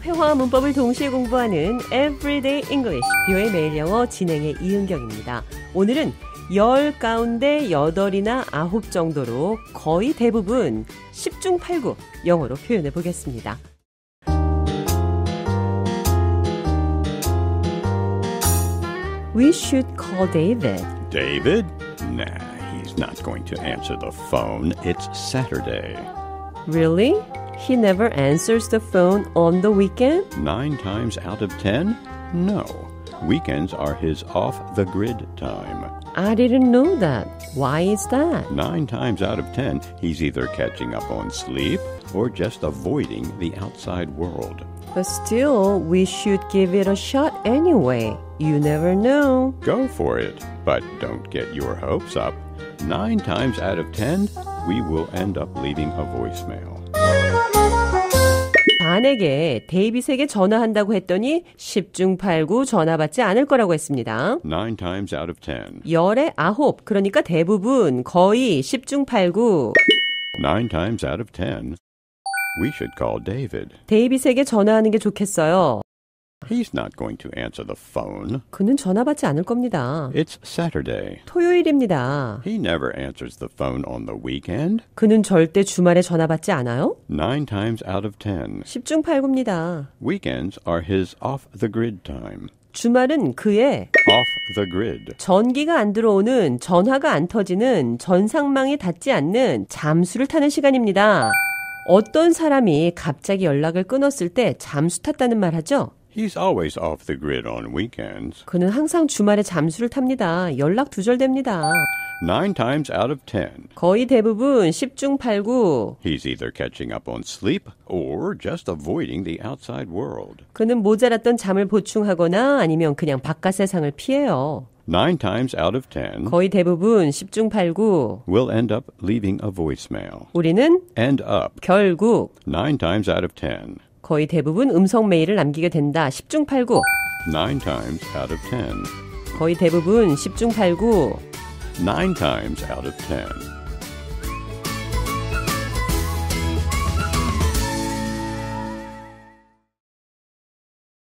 회화와 문법을 동시에 공부하는 Everyday English, 뷰의 매일 영어 진행의 이은경입니다. 오늘은 10 가운데 8이나 9 정도로 거의 대부분 10중 8구 영어로 표현해 보겠습니다. We should call David. David? Nah, he's not going to answer the phone. It's Saturday. Really? He never answers the phone on the weekend? 9 times out of 10? No. Weekends are his off-the-grid time. I didn't know that. Why is that? 9 times out of 10, he's either catching up on sleep or just avoiding the outside world. But still, we should give it a shot anyway. You never know. Go for it, but don't get your hopes up. 9 times out of 10, we will end up leaving a voicemail. 반에게 데이빗에게 전화한다고 했더니 10중 8구 전화 받지 않을 거라고 했습니다. 9 times out of 10. 10에 9, 그러니까 대부분 거의 10중 8구. 9 times out of 10. We should call David. 데이빗에게 전화하는 게 좋겠어요. He's not going to answer the phone. 그는 전화 받지 않을 겁니다. It's Saturday. 토요일입니다. He never answers the phone on the weekend. 그는 절대 주말에 전화 받지 않아요? 9 times out of 10. 10중 8구입니다. Weekends are his off-the-grid time. 주말은 그의 Off-the-grid. 전기가 안 들어오는, 전화가 안 터지는, 전상망이 닿지 않는 잠수를 타는 시간입니다. 어떤 사람이 갑자기 연락을 끊었을 때 잠수 탔다는 말 하죠? He's always off the grid on weekends. 그는 항상 주말에 잠수를 탑니다. 연락 두절됩니다. 9 times out of 10. 거의 대부분 10중 8구. He's either catching up on sleep or just avoiding the outside world. 그는 모자랐던 잠을 보충하거나 아니면 그냥 바깥 세상을 피해요. 9 times out of 10. 거의 대부분 10중 8구. We'll end up leaving a voicemail. 우리는 End up. 결국 9 times out of 10. 거의 대부분 음성 메일을 남기게 된다. 10중 8구. 9 times out of 10. 거의 대부분 10중 8구. 9 times out of 10.